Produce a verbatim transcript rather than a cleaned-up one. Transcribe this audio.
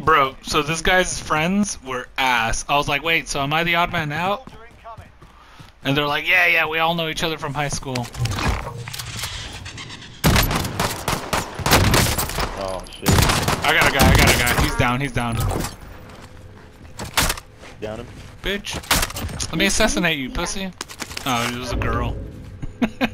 Bro, so this guy's friends were ass. I was like, wait, so am I the odd man out? And they're like, yeah, yeah, we all know each other from high school. Oh shit. I got a guy, I got a guy. He's down, he's down. Down him. Bitch. Let me assassinate you, pussy. Oh, it was a girl.